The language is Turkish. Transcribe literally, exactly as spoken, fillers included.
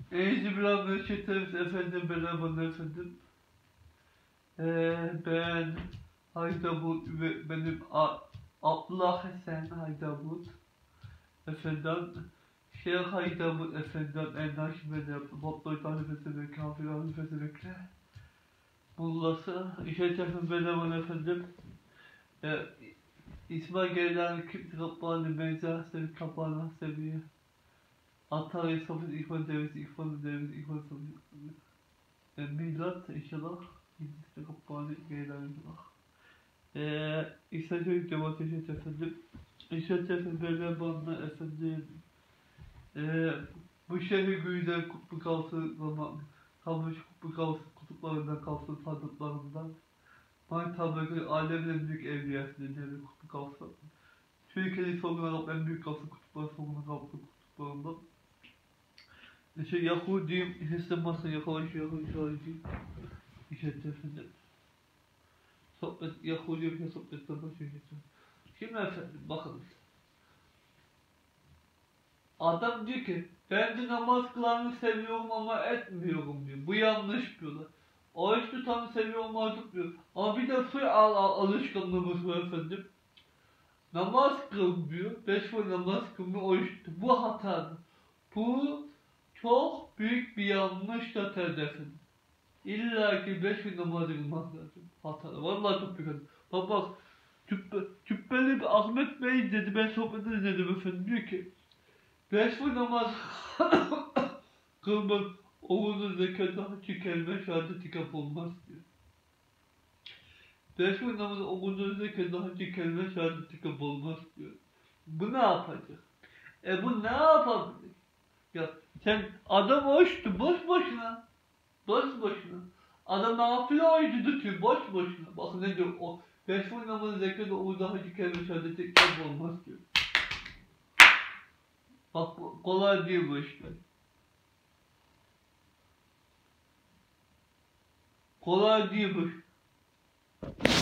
Euzubillahimineşşeytanirracim efendim, merhaba efendim. Ee, ben Haydabut ve benim A Abdullah Hasan Haydabut efendim. Şeyh Haydabut efendim, en naşimede Mutlu Tanrıfesi ve Kafir Tanrıfesi bekle. Mullası, işe efendim, merhaba efendim. Ee, İsmail Geylan Kipti Kapanı Mecahseri Kapanı Seviye. Atari Sofis İkman Devisi İkman Devisi İkman Sofis Milat inşallah İngilizce kapanı Geylan inşallah. Eee İsa'cı demoteşe efendim. İsa'cı efendim böyle bana efendim. Eee bu şehir güzel kutbu kalsın zaman kalmış kutbu kalsın kutuplarından kalsın sandıklarından. Ben tabi alemin en büyük evliyasını diyelim kutbu kalsın. Türkiye'nin sonuna en büyük kalsın kutupların sonuna kalsın kutuplarından. İşte Yahudiyim, hissemezse yakalayışı yakalayışı İşte efendim. Sohbet, Yahudiyim ya sohbetten başlayacağım. Şimdi efendim bakın. Adam diyor ki, ben de namaz kılanı seviyorum ama etmiyorum diyor. Bu yanlış diyorlar. Oruç tutanı seviyorum ama tutmuyor. Ama bir de fır al, al alışkanlığımız var efendim. Namaz kılmıyor, beş vakit namaz kılmıyor, oruç tutuyor. Bu hatadır. Bu çok büyük bir yanlışla efendim. İlla ki beş gün namaz kılmak lazım. Hatalı. Vallahi çok büyük hata. Bak bak. Cübbe, Cübbeli bir Ahmet Bey dedi. Ben sohbet izledim efendim. Diyor ki. Beş gün namaz kılmak oğlunun zekatı hacı kelime şehadeti kap olmaz diyor. Beş gün namaz oğlunun zekatı hacı kelime şehadeti kap olmaz diyor. Bu ne yapacak? E bu ne yapabilir? Ya sen adam hoştu boş boşuna. Boş boşuna. Adam nafile oyuncu tutuyor boş boşuna. Bakın ne diyor o. Beş vakit namazı zekâda o daha kelime şehadeti kap olmaz diyor. Bak kolay değil bu işler. Kolay değil bu işler.